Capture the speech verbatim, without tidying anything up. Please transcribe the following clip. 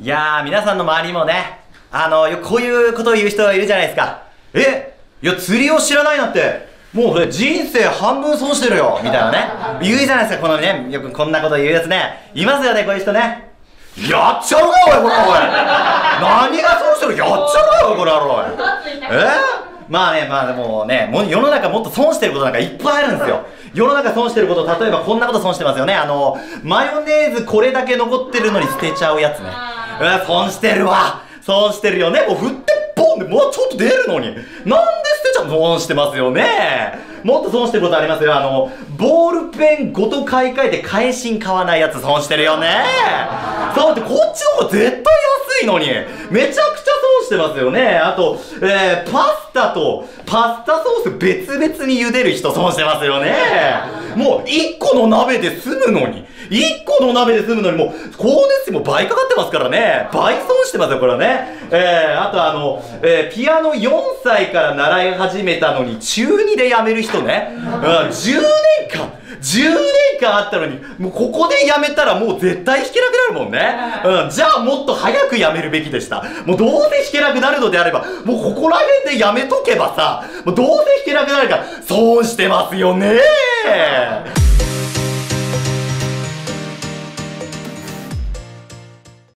いやー、皆さんの周りにもね、あの、よくこういうことを言う人いるじゃないですか。えいや、釣りを知らないなんて、もうね、人生半分損してるよみたいなね。言うじゃないですか、このね、よくこんなこと言うやつね。いますよね、こういう人ね。やっちゃうか、おい、これ、おい。何が損してるやっちゃうか、おい、これ、おい。えまあね、まあでもね、もう世の中もっと損してることなんかいっぱいあるんですよ。世の中損してること、例えばこんなこと損してますよね。あの、マヨネーズこれだけ残ってるのに捨てちゃうやつね。うわ、損してるわ。損してるよね。もう振ってポンでもうちょっと出るのに。なんで捨てちゃうの？損してますよね。もっと損してることありますよ。あの、ボールペンごと買い替えて返しん買わないやつ損してるよね。そうってこっちの方が絶対安いのに。めちゃくちゃ損してますよね。あと、えー、パスタとパスタソース別々に茹でる人損してますよね。もういっこの鍋で済むのに。いっこの鍋で済むのにもう、光熱費も倍かかってますからね。倍損してますよ、これはね。えー、あとあの、えー、ピアノよんさいから習い始めたのに中にで辞める人ね。うん、じゅうねんかんじゅうねんかんあったのに、もうここで辞めたらもう絶対弾けなくなるもんね。うん、じゃあもっと早く辞めるべきでした。もうどうせ弾けなくなるのであれば、もうここら辺で辞めとけばさ、もうどうせ弾けなくなるから、損してますよねー。